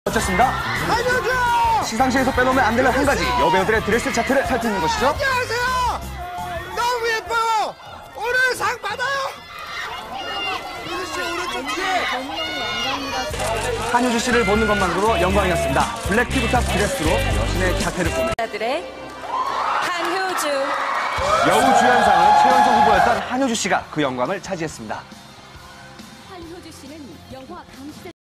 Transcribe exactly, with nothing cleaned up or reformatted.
어쨌습니다. 한효주! 시상식에서 빼놓으면 안 되는 한 가지, 여배우들의 드레스 차트를 살피는 것이죠. 안녕하세요! 너무 예뻐요! 오늘 상 받아요! 효주 씨 오른쪽 뒤에! 한효주 씨를 보는 것만으로도 영광이었습니다. 블랙 피부탑 드레스로 여신의 자태를 뽐내 들의 한효주. 여우 주연상은 최연소 후보였던 한효주 씨가 그 영광을 차지했습니다. 한효주 씨는 영화 감시